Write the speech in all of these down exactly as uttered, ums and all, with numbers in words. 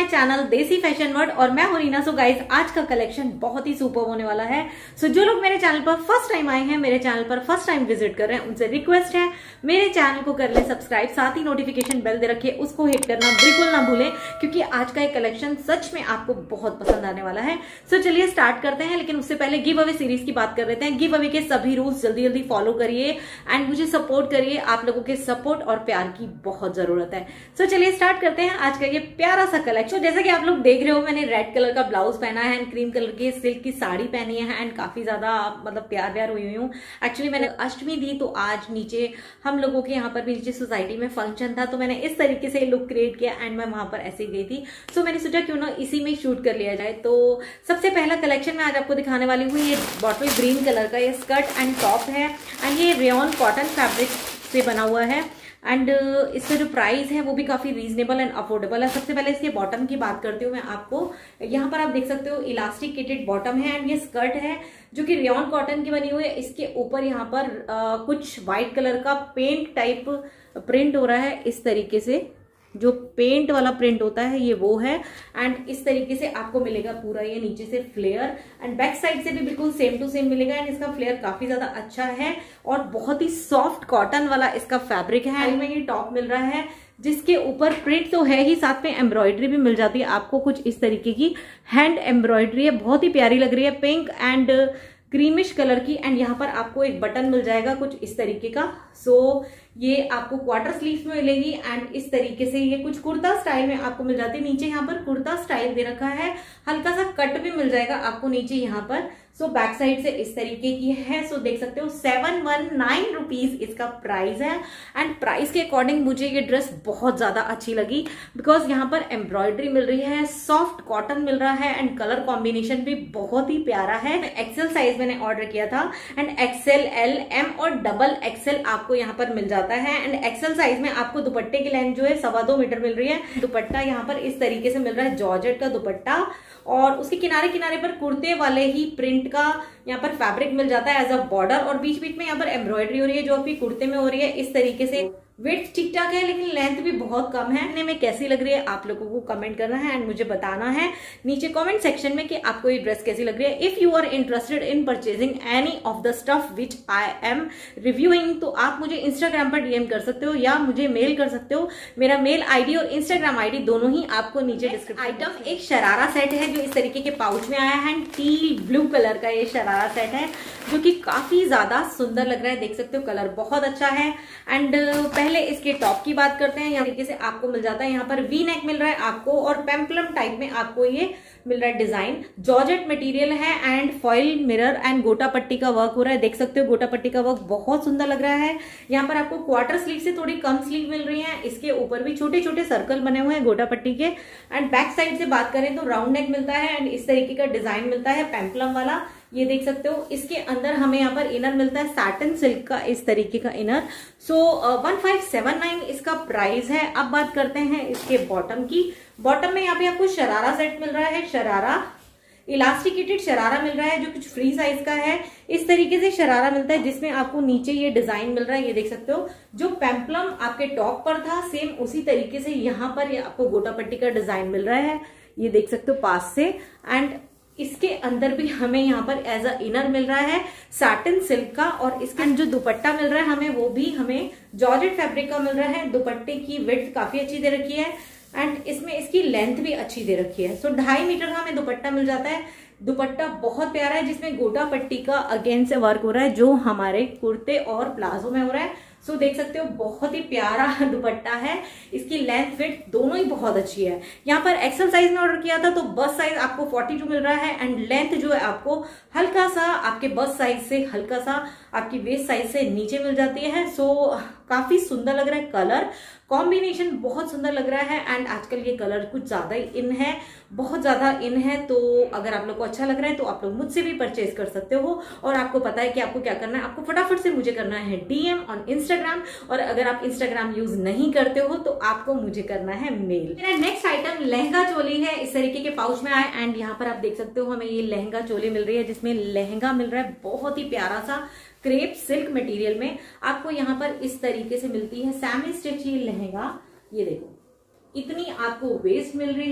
Channel देसी fashion world और मैं हूं रीना। सो गाइज आज का कलेक्शन बहुत ही सुपर होने वाला है। सो so, जो लोग मेरे चैनल पर फर्स्ट टाइम आए हैं, मेरे चैनल पर फर्स्ट टाइम विजिट कर रहे हैं, उनसे रिक्वेस्ट है मेरे चैनल को कर ले सब्सक्राइब, साथ ही नोटिफिकेशन बेल दे रखिए, उसको हिट करना बिल्कुल ना भूलें क्योंकि आज का एक कलेक्शन सच में आपको बहुत पसंद आने वाला है। सो so, चलिए स्टार्ट करते हैं, लेकिन उससे पहले गिव अवे सीरीज की बात कर लेते हैं। गिव अवे के सभी रूल्स जल्दी जल्दी फॉलो करिए एंड मुझे सपोर्ट करिए। आप लोगों के सपोर्ट और प्यार की बहुत जरूरत है। सो so, चलिए स्टार्ट करते हैं आज का ये प्यारा सा कलेक्शन। जैसा कि आप लोग देख रहे हो, मैंने रेड कलर का ब्लाउज पहना है एंड क्रीम कलर की सिल्क की साड़ी पहनी है एंड काफी ज्यादा मतलब प्यार प्यार हुई हुई हूँ। एक्चुअली मैंने अष्टमी दी तो आज नीचे हम लोगों के यहाँ पर भी नीचे सोसाइटी में फंक्शन था, तो मैंने इस तरीके से लुक क्रिएट किया एंड मैं वहां पर ऐसे गई थी। सो मैंने सोचा क्यों ना इसी में शूट कर लिया जाए। तो सबसे पहला कलेक्शन मैं आज आपको दिखाने वाली हूँ। ये बॉटल ग्रीन कलर का ये स्कर्ट एंड टॉप है एंड ये रेयॉन कॉटन फैब्रिक से बना हुआ है एंड uh, इसका जो प्राइस है वो भी काफी रीजनेबल एंड अफोर्डेबल है। सबसे पहले इसके बॉटम की बात करती हूँ मैं आपको। यहाँ पर आप देख सकते हो इलास्टिकेटेड बॉटम है एंड ये स्कर्ट है जो कि रेयॉन कॉटन की बनी हुई है। इसके ऊपर यहाँ पर uh, कुछ व्हाइट कलर का पेंट टाइप प्रिंट हो रहा है, इस तरीके से जो पेंट वाला प्रिंट होता है ये वो है एंड इस तरीके से आपको मिलेगा पूरा ये नीचे से फ्लेयर एंड बैक साइड से भी बिल्कुल सेम टू सेम मिलेगा एंड इसका फ्लेयर काफी ज्यादा अच्छा है और बहुत ही सॉफ्ट कॉटन वाला इसका फैब्रिक है। में ये टॉप मिल रहा है जिसके ऊपर प्रिंट तो है ही, साथ में एम्ब्रॉयडरी भी मिल जाती है आपको। कुछ इस तरीके की हैंड एम्ब्रॉयडरी है, बहुत ही प्यारी लग रही है, पिंक एंड क्रीमिश कलर की एंड यहाँ पर आपको एक बटन मिल जाएगा कुछ इस तरीके का। सो so, ये आपको क्वार्टर स्लीव्स में मिलेगी एंड इस तरीके से ये कुछ कुर्ता स्टाइल में आपको मिल जाती है। नीचे यहाँ पर कुर्ता स्टाइल दे रखा है, हल्का सा कट भी मिल जाएगा आपको नीचे यहाँ पर। सो so, बैक साइड से इस तरीके की है। सो so, देख सकते हो सेवन वन नाइन रुपीज इसका प्राइस है एंड प्राइस के अकॉर्डिंग मुझे ये ड्रेस बहुत ज्यादा अच्छी लगी बिकॉज यहाँ पर एम्ब्रॉयडरी मिल रही है, सॉफ्ट कॉटन मिल रहा है एंड कलर कॉम्बिनेशन भी बहुत ही प्यारा है। एक्सेल साइज मैंने ऑर्डर किया था एंड एक्सेल, एल, एम और डबल एक्सेल आपको यहाँ पर मिल जाता है एंड एक्सेल साइज में आपको दुपट्टे की लेंथ जो है सवा दो मीटर मिल रही है। दुपट्टा यहाँ पर इस तरीके से मिल रहा है, जॉर्जेट का दुपट्टा और उसके किनारे किनारे पर कुर्ते वाले ही प्रिंट का यहाँ पर फैब्रिक मिल जाता है एज अ बॉर्डर और बीच बीच में यहाँ पर एम्ब्रॉयडरी हो रही है जो आपकी कुर्ते में हो रही है इस तरीके से। वेट ठीक ठाक है लेकिन लेंथ भी बहुत कम है। देखने में कैसी लग रही है आप लोगों को कमेंट करना है एंड मुझे बताना है नीचे कमेंट सेक्शन में कि आपको ये ड्रेस कैसी लग रही है। If you are interested in purchasing any of the stuff which I am reviewing तो आप मुझे इंस्टाग्राम पर डीएम कर सकते हो या मुझे मेल कर सकते हो। मेरा मेल आईडी और इंस्टाग्राम आईडी दोनों ही आपको नीचे डिस्क्रिप्शन। आइटम एक शरारा सेट है जो इस तरीके के पाउच में आया है एंड टील ब्लू कलर का ये शरारा सेट है जो कि काफी ज्यादा सुंदर लग रहा है। देख सकते हो कलर बहुत अच्छा है एंड पहले इसके टॉप की बात करते हैं। यहाँ तरीके से आपको मिल जाता है, यहाँ पर वी नेक मिल रहा है आपको और पेम्पलम टाइप में आपको ये मिल रहा है डिजाइन। जॉर्जेट मटेरियल है and foil mirror and gota patti का वर्क हो रहा है। देख सकते हो गोटा पट्टी का वर्क बहुत सुंदर लग रहा है। यहाँ पर आपको क्वार्टर स्लीव से थोड़ी कम स्लीव मिल रही है, इसके ऊपर भी छोटे छोटे सर्कल बने हुए हैं गोटा पट्टी के एंड बैक साइड से बात करें तो राउंड नेक मिलता है एंड इस तरीके का डिजाइन मिलता है पेम्पलम वाला, ये देख सकते हो। इसके अंदर हमें यहाँ पर इनर मिलता है सैटिन सिल्क का इस तरीके का inner. So one five seven nine इसका प्राइस है। अब बात करते हैं इसके बॉटम की। बॉटम में यहाँ पे आपको शरारा सेट मिल रहा है, शरारा इलास्टिकेटेड शरारा मिल रहा है जो कुछ फ्री साइज का है। इस तरीके से शरारा मिलता है जिसमें आपको नीचे ये डिजाइन मिल रहा है, ये देख सकते हो। जो पेम्पलम आपके टॉप पर था सेम उसी तरीके से यहाँ पर ये आपको गोटा पट्टी का डिजाइन मिल रहा है, ये देख सकते हो पास से। एंड इसके अंदर भी हमें यहाँ पर एज अ इनर मिल रहा है सैटिन सिल्क का और इसका जो दुपट्टा मिल रहा है हमें वो भी हमें जॉर्जेट फैब्रिक का मिल रहा है। दुपट्टे की विड्थ काफी अच्छी दे रखी है एंड इसमें इसकी लेंथ भी अच्छी दे रखी है। सो ढाई मीटर का हमें दुपट्टा मिल जाता है। दुपट्टा बहुत प्यारा है जिसमें गोटा पट्टी का अगेन से वर्क हो रहा है जो हमारे कुर्ते और प्लाजो में हो रहा है। सो so, देख सकते हो बहुत ही प्यारा दुपट्टा है, इसकी लेंथ विड्थ दोनों ही बहुत अच्छी है। यहाँ पर एक्सेल साइज में ऑर्डर किया था तो बस साइज आपको बयालीस मिल रहा है एंड लेंथ जो है आपको हल्का सा आपके बस साइज से हल्का सा आपकी वेस्ट साइज से नीचे मिल जाती है। सो so, काफी सुंदर लग रहा है, कलर कॉम्बिनेशन बहुत सुंदर लग रहा है एंड आजकल ये कलर कुछ ज्यादा ही इन है, बहुत ज्यादा इन है। तो अगर आप लोग को अच्छा लग रहा है तो आप लोग मुझसे भी परचेज कर सकते हो और आपको पता है कि आपको क्या करना है, आपको फटाफट से मुझे करना है डीएम ऑन इंस्टाग्राम और अगर आप इंस्टाग्राम यूज नहीं करते हो तो आपको मुझे करना है मेल। मेरा नेक्स्ट आइटम लहंगा चोली है, इस तरीके के पाउच में आए एंड यहाँ पर आप देख सकते हो हमें ये लहंगा चोली मिल रही है जिसमें लहंगा मिल रहा है बहुत ही प्यारा सा क्रेप सिल्क मटेरियल में। आपको यहाँ पर इस तरीके से मिलती है सेमी स्टिच ये लहंगा, ये देखो इतनी आपको वेस्ट मिल रही है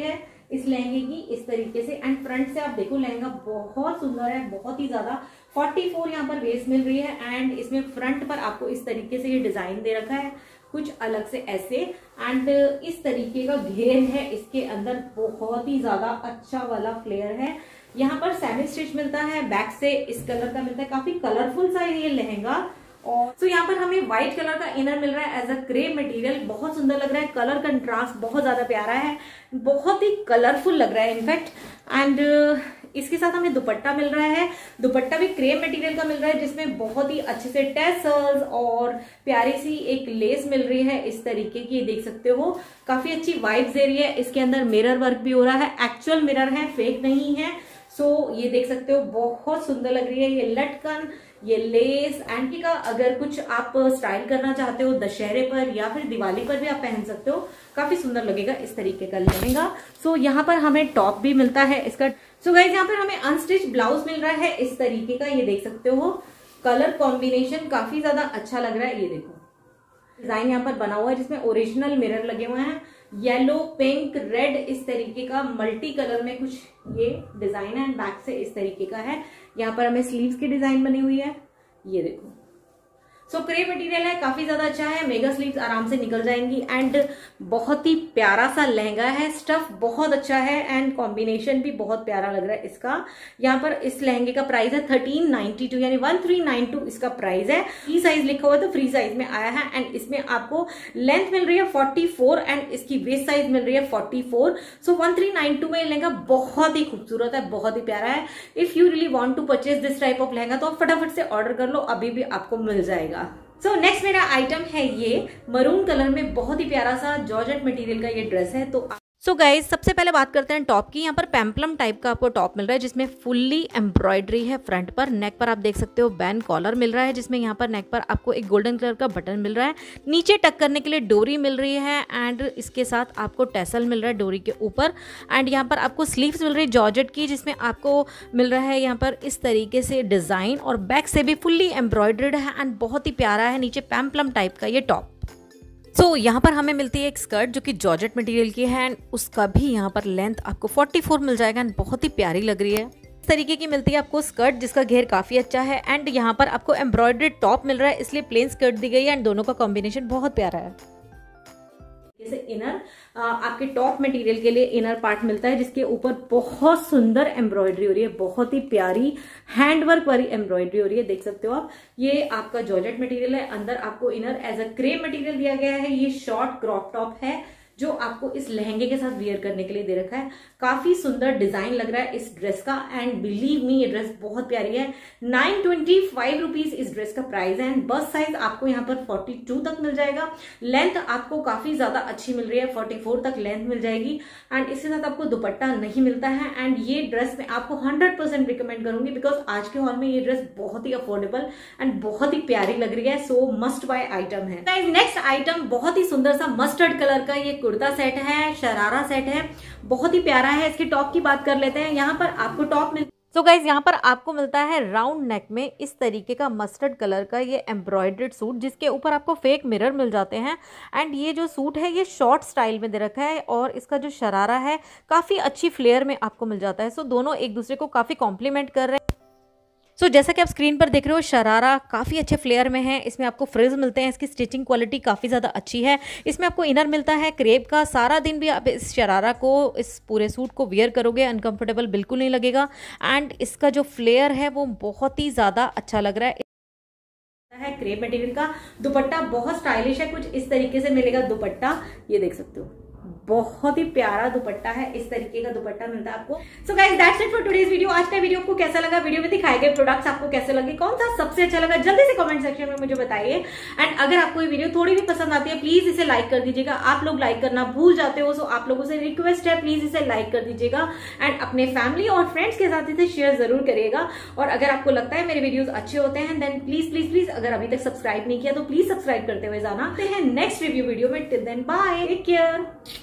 इस लहंगे की इस तरीके से। एंड फ्रंट से आप देखो लहंगा बहुत सुंदर है, बहुत ही ज्यादा। चौवालीस यहाँ पर वेस्ट मिल रही है एंड इसमें फ्रंट पर आपको इस तरीके से ये डिजाइन दे रखा है कुछ अलग से ऐसे। एंड इस तरीके का घेर है इसके अंदर, बहुत ही ज्यादा अच्छा वाला फ्लेयर है। यहाँ पर सेमी स्टिच मिलता है, बैक से इस कलर का मिलता है, काफी कलरफुल सा ये लहंगा। और तो यहाँ पर हमें व्हाइट कलर का इनर मिल रहा है एज अ क्रेप मटेरियल, बहुत सुंदर लग रहा है। कलर कंट्रास्ट बहुत ज्यादा प्यारा है, बहुत ही कलरफुल लग रहा है इनफैक्ट। एंड इसके साथ हमें दुपट्टा मिल रहा है, दुपट्टा भी क्रेप मटेरियल का मिल रहा है जिसमें बहुत ही अच्छे से टैसल्स और प्यारी सी एक लेस मिल रही है इस तरीके की, देख सकते हो काफी अच्छी वाइब्स दे रही है। इसके अंदर मिरर वर्क भी हो रहा है, एक्चुअल मिरर है, फेक नहीं है। सो so, ये देख सकते हो बहुत सुंदर लग रही है ये लटकन, ये लेस। एंटी का अगर कुछ आप स्टाइल करना चाहते हो दशहरे पर या फिर दिवाली पर भी आप पहन सकते हो, काफी सुंदर लगेगा इस तरीके का लहंगा। सो so, यहाँ पर हमें टॉप भी मिलता है इसका। सो so, गाइस यहाँ पर हमें अनस्टिच ब्लाउज मिल रहा है इस तरीके का, ये देख सकते हो कलर कॉम्बिनेशन काफी ज्यादा अच्छा लग रहा है। ये देखो डिजाइन यहाँ पर बना हुआ है जिसमें ओरिजिनल मिरर लगे हुए हैं, येलो पिंक रेड इस तरीके का मल्टी कलर में कुछ ये डिजाइन है। बैक से इस तरीके का है, यहाँ पर हमें स्लीव्स की डिजाइन बनी हुई है, ये देखो। सो क्रेप मटेरियल है, काफी ज्यादा अच्छा है, मेगा स्लीव्स आराम से निकल जाएंगी। एंड बहुत ही प्यारा सा लहंगा है, स्टफ बहुत अच्छा है एंड कॉम्बिनेशन भी बहुत प्यारा लग रहा है इसका। यहाँ पर इस लहंगे का प्राइस है थर्टीन नाइनटी टू यानी वन थ्री नाइन टू इसका प्राइस है। फ्री साइज लिखा हुआ है तो फ्री साइज में आया है। एंड इसमें आपको लेंथ मिल रही है फोर्टी फोर एंड इसकी वेस्ट साइज मिल रही है forty four. So one three nine two में लहंगा बहुत ही खूबसूरत है, बहुत ही प्यारा है। If you really want to purchase this type of lehenga तो आप फटाफट से ऑर्डर कर लो, अभी भी आपको मिल जाएगा। सो so, नेक्स्ट मेरा आइटम है ये मरून कलर में बहुत ही प्यारा सा जॉर्जेट मटेरियल का ये ड्रेस है। तो सो so गाइज सबसे पहले बात करते हैं टॉप की। यहाँ पर पेम्पलम टाइप का आपको टॉप मिल रहा है जिसमें फुल्ली एम्ब्रॉयडरी है फ्रंट पर। नेक पर आप देख सकते हो बैन कॉलर मिल रहा है जिसमें यहाँ पर नेक पर आपको एक गोल्डन कलर का बटन मिल रहा है, नीचे टक करने के लिए डोरी मिल रही है एंड इसके साथ आपको टैसल मिल रहा है डोरी के ऊपर। एंड यहाँ पर आपको स्लीव्स मिल रही है जॉर्जेट की जिसमें आपको मिल रहा है यहाँ पर इस तरीके से डिजाइन, और बैक से भी फुल्ली एम्ब्रॉयडर्ड है एंड बहुत ही प्यारा है नीचे पेम्पलम टाइप का ये टॉप। सो so, यहाँ पर हमें मिलती है एक स्कर्ट जो कि जॉर्जेट मटेरियल की है एंड उसका भी यहाँ पर लेंथ आपको फोर्टी फोर मिल जाएगा एंड बहुत ही प्यारी लग रही है। इस तरीके की मिलती है आपको स्कर्ट जिसका घेर काफी अच्छा है एंड यहाँ पर आपको एम्ब्रॉयडर्ड टॉप मिल रहा है इसलिए प्लेन स्कर्ट दी गई है एंड दोनों का कॉम्बिनेशन बहुत प्यारा है। जैसे इनर आपके टॉप मटेरियल के लिए इनर पार्ट मिलता है जिसके ऊपर बहुत सुंदर एम्ब्रॉयडरी हो रही है, बहुत ही प्यारी हैंडवर्क वाली एम्ब्रॉयडरी हो रही है, देख सकते हो आप। ये आपका जॉर्जेट मटेरियल है, अंदर आपको inner edge uh crepe material दिया गया है। ये शॉर्ट क्रॉप टॉप है जो आपको इस लहंगे के साथ वियर करने के लिए दे रखा है। काफी सुंदर डिजाइन लग रहा है इस ड्रेस का एंड बिलीव मी ये ड्रेस बहुत प्यारी है। नाइन ट्वेंटी फाइव रुपीज इस ड्रेस का प्राइस है एंड बस साइज आपको यहाँ पर फोर्टी टू तक मिल जाएगा। लेंथ आपको काफी ज्यादा अच्छी मिल रही है, फोर्टी फोर तक लेंथ मिल जाएगी एंड इसके साथ आपको दुपट्टा नहीं मिलता है। एंड ये ड्रेस मैं आपको हंड्रेड परसेंट रिकमेंड करूंगी बिकॉज आज के हॉल में ये ड्रेस बहुत ही अफोर्डेबल एंड बहुत ही प्यारी लग रही है। सो मस्ट बाय आइटम है। नेक्स्ट आइटम बहुत ही सुंदर सा मस्टर्ड कलर का ये कुर्ता सेट है, शरारा सेट है, बहुत ही प्यारा है। इसके टॉप की बात कर लेते हैं। यहाँ पर आपको टॉप मिल सो गाइज यहाँ पर आपको मिलता है राउंड नेक में इस तरीके का मस्टर्ड कलर का ये एम्ब्रॉयडर्ड सूट जिसके ऊपर आपको फेक मिरर मिल जाते हैं एंड ये जो सूट है ये शॉर्ट स्टाइल में दे रखा है और इसका जो शरारा है काफ़ी अच्छी फ्लेयर में आपको मिल जाता है। सो दोनों एक दूसरे को काफ़ी कॉम्प्लीमेंट कर रहे हैं। सो so, जैसा कि आप स्क्रीन पर देख रहे हो शरारा काफ़ी अच्छे फ्लेयर में है, इसमें आपको फ्रिज मिलते हैं, इसकी स्टिचिंग क्वालिटी काफ़ी ज़्यादा अच्छी है। इसमें आपको इनर मिलता है क्रेप का। सारा दिन भी आप इस शरारा को इस पूरे सूट को वियर करोगे अनकंफर्टेबल बिल्कुल नहीं लगेगा एंड इसका जो फ्लेयर है वो बहुत ही ज़्यादा अच्छा लग रहा है है क्रेप मटेरियल का। दुपट्टा बहुत स्टाइलिश है, कुछ इस तरीके से मिलेगा दुपट्टा, ये देख सकते हो बहुत ही प्यारा दुपट्टा है, इस तरीके का दुपट्टा मिलता है आपको। So guys that's it for today's video. आज का वीडियो आपको कैसा लगा, वीडियो में दिखाए गए प्रोडक्ट्स आपको कैसे लगे, कौन सा सबसे अच्छा लगा, जल्दी से कमेंट सेक्शन में मुझे बताइए। एंड अगर आपको ये वीडियो थोड़ी भी पसंद आती है प्लीज इसे लाइक कर दीजिएगा। आप लोग लाइक करना भूल जाते हो, सो आप लोगों से रिक्वेस्ट है प्लीज इसे लाइक कर दीजिएगा एंड अपने फैमिली और फ्रेंड्स के साथ इसे शेयर जरूर करिएगा। और अगर आपको लगता है मेरे वीडियोज अच्छे होते हैं देन प्लीज प्लीज प्लीज अगर अभी तक सब्सक्राइब नहीं किया तो प्लीज सब्सक्राइब करते हुए जाना। नेक्स्ट रिव्यू वीडियो में, till then bye, take care.